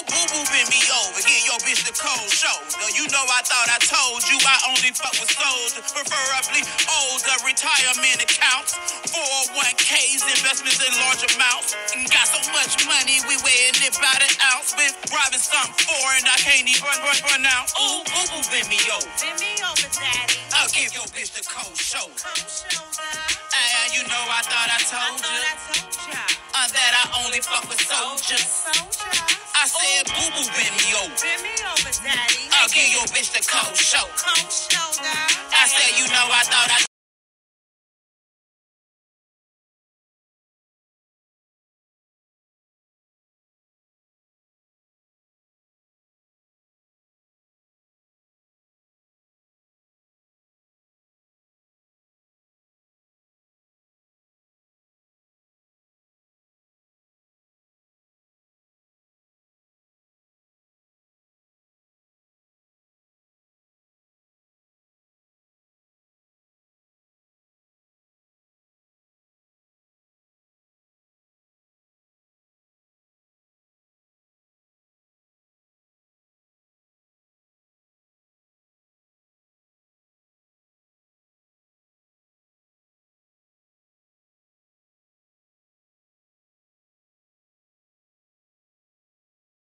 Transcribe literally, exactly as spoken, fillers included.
boo boo bend me over, give your bitch the cold shoulder. You know I thought I told you I only fuck with soldiers, preferably older retirement accounts, four oh one k's, investments in large amounts. And got so much money, we weighing it by the ounce. Been driving something foreign, I can't even run, run, run out. Ooh, boo boo bend me over. Bend me over, daddy. I'll give your bitch the cold shoulder. Cold shoulder. And you know I thought I I told thought you I told ya. uh, that I only fuck with soldiers. Soldiers. I said boo boo bend me over. Bend me over, daddy. I'll give your bitch the cold shoulder. Cold shoulder. I said you know I thought I